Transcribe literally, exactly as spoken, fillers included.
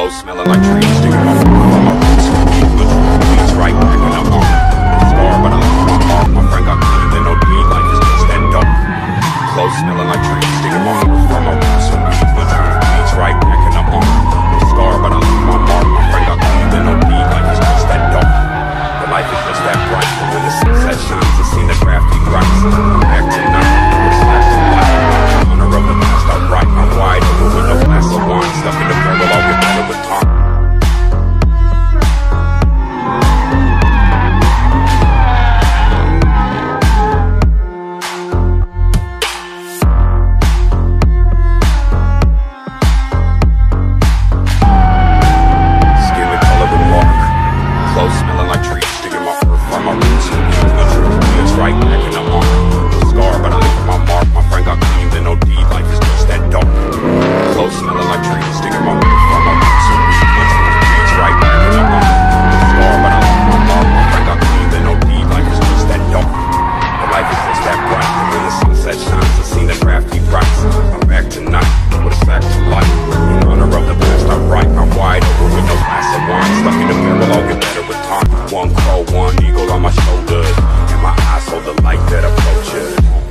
Clothes smelling like trees, digging my from my roots. Beats right back and I'm on scar, but I left my mark. My friend got clean, then no deed, life is just that dope. Clothes smelling like trees, digging my from my roots. Beats right back and I'm on scar, but I left my mark. My friend got clean, then no deed, life is just that dope. The life is just that bright, but when the sunset shines, I seen the crafty rights. I'm back tonight, it's last of life. Honor of the past, I write, I'm wide open with no glass of wine. Stuck in the barrel, I'll get better with time. One crow, one eagle on my shoulder, and my eyes hold the light that approaches.